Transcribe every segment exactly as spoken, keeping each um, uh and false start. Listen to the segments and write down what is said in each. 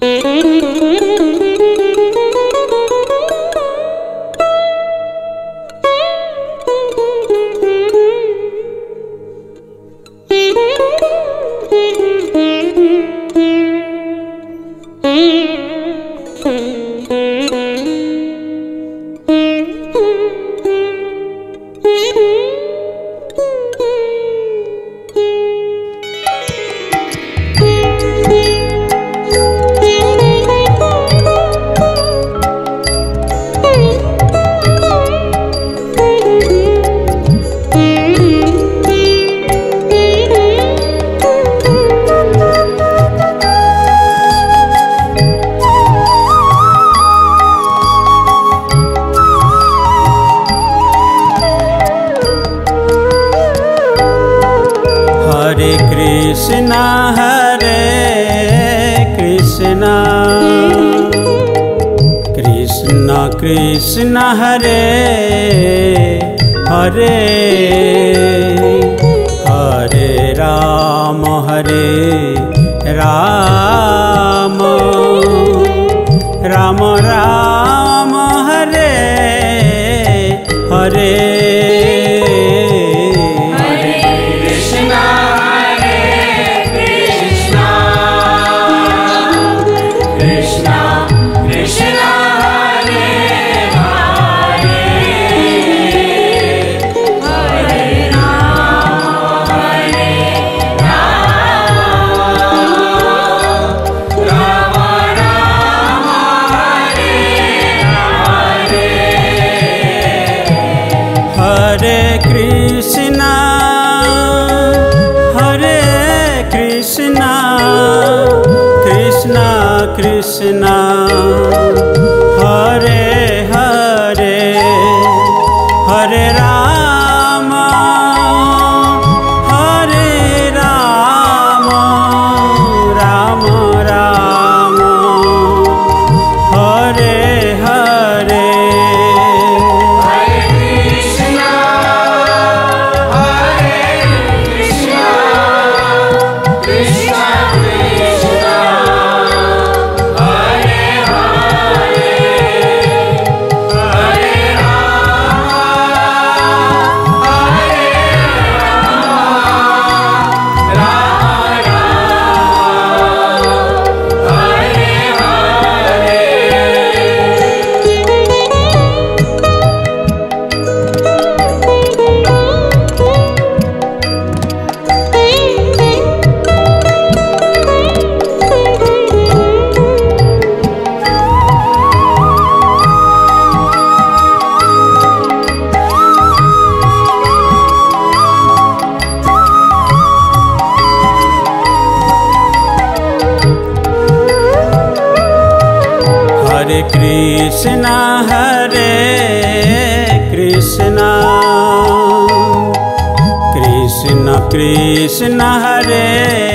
Krishna Hare Hare Hare Ram Hare Ram Ram Ram Hare Hare Krishna Hare Hare Hare Ram Hare Ram Ram Ram Hare Hare Krishna Hare Krishna Krishna Krishna Hare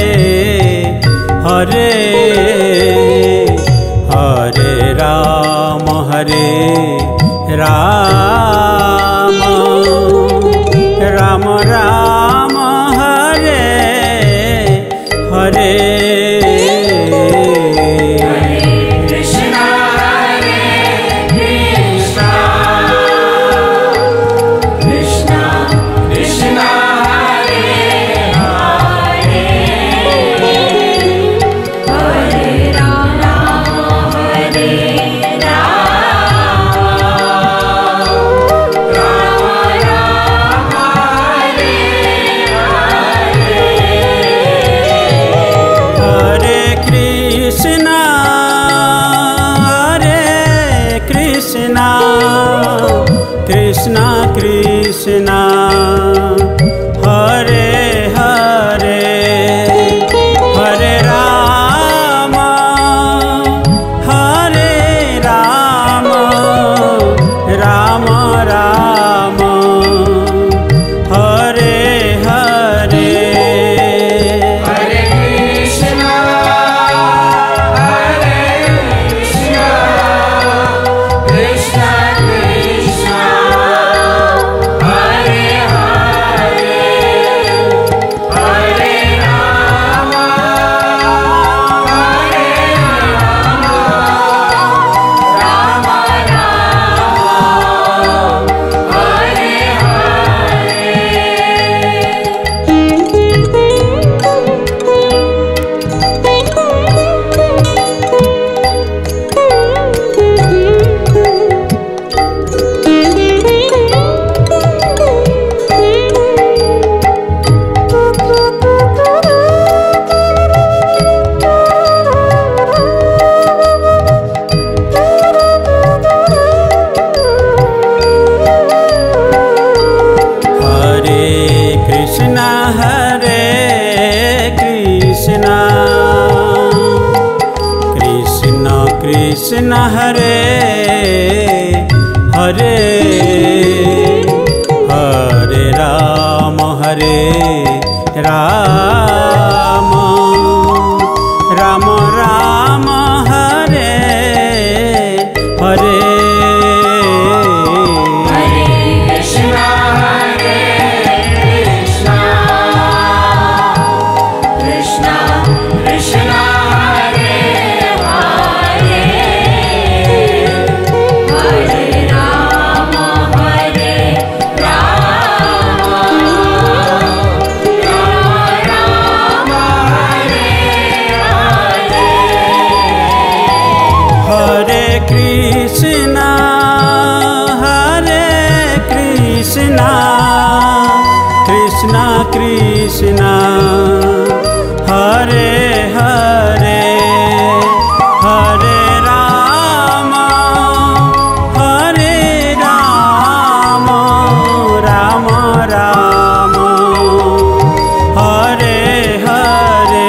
Hare Hare Ram Hare Ram Ram Ram Hare Hare Krishna Krishna Hare Hare Hare Ram Hare Ram Ram Ram Hare Hare Krishna Krishna Krishna Krishna Krishna Hare Hare Hare Ram Hare Ram Ram Ram Hare Hare Krishna Hare Krishna Krishna Krishna Hare Hare Hare Ram Hare Ram Ram Ram Hare Hare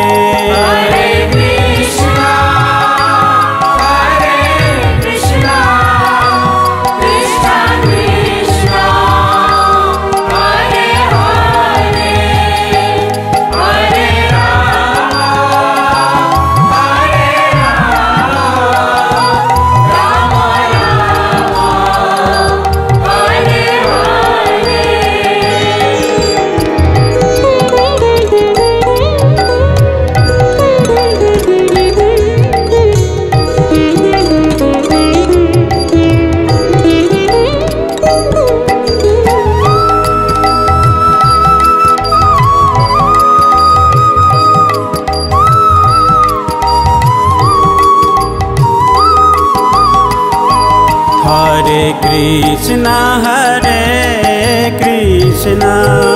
Hare Krishna Hare Krishna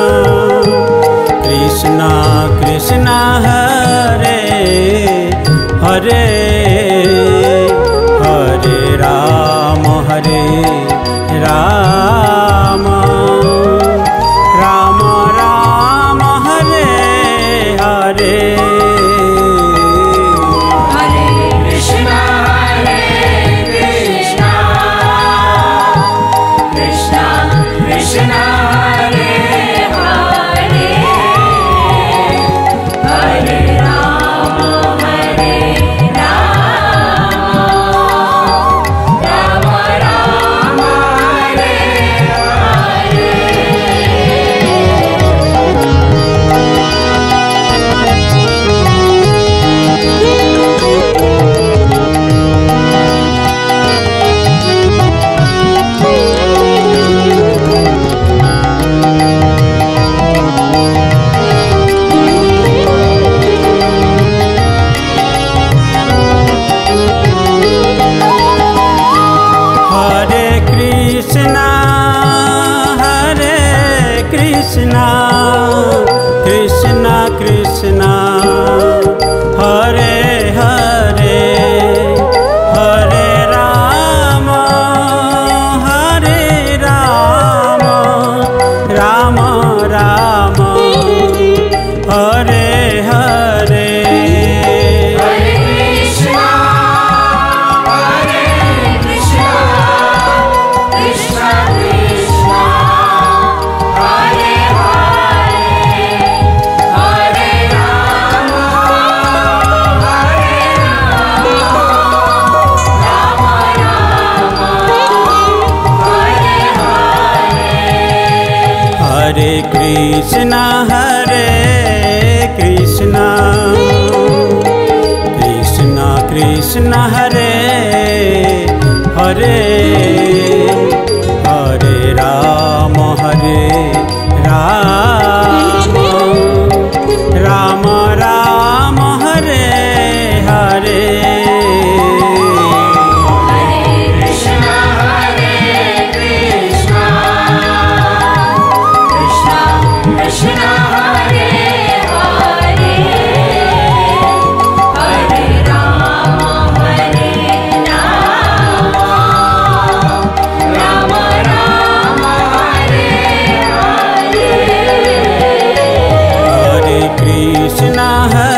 Krishna Krishna Hare Hare Hare Ram Hare Ram Ram Ram Hare Hare Krishna Krishna Krishna Hare Hare Hare Ram Hare Ram Ram Ram Hare Hare Hare Krishna Hare Krishna Krishna Krishna Hare Hare Hare Ram Hare Ram Ram Ram Hare Hare Krishna